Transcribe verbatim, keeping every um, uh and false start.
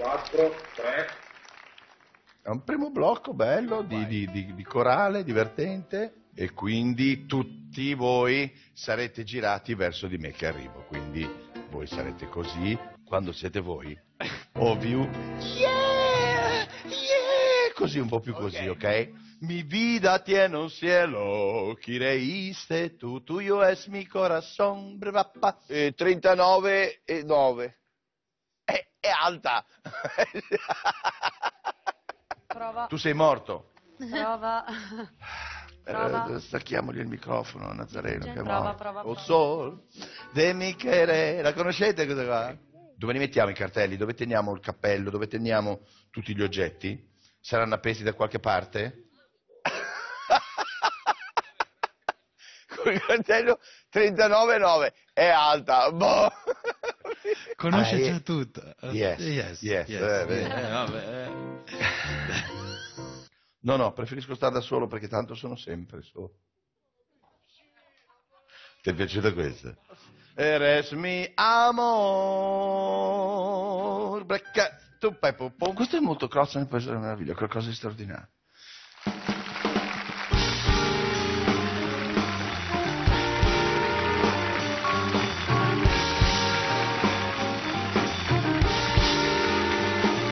quattro, tre. È un primo blocco bello di, di, di, di corale, divertente, e quindi tutti voi sarete girati verso di me che arrivo, quindi voi sarete così, quando siete voi, ovvio, yeah, yeah, così un po' più così, ok? okay? Mi vida tiene un cielo, chi reiste tu, tuyo es mi corazón, brevappa. Eh, trentanove e nove. È, è alta. Prova. Tu sei morto. Prova. Prova. Eh, stacchiamogli il microfono, Nazareno, che è Prova, morto. prova, O prova. sol de mi querer. La conoscete questa qua? Dove li mettiamo i cartelli? Dove teniamo il cappello? Dove teniamo tutti gli oggetti? Saranno appesi da qualche parte? Con il cartello trentanove e nove. È alta. Boh. Conosce Ah, già eh, tutto. Yes, yes, yes, yes. eh, vedi. Eh, vabbè, eh. No, no, preferisco stare da solo perché tanto sono sempre solo. Ti è piaciuta questa? Eres mi amor. Brecca, tu, pe, pu, pu. Questo è molto Crozza nel Paese della Meraviglia, qualcosa di straordinario.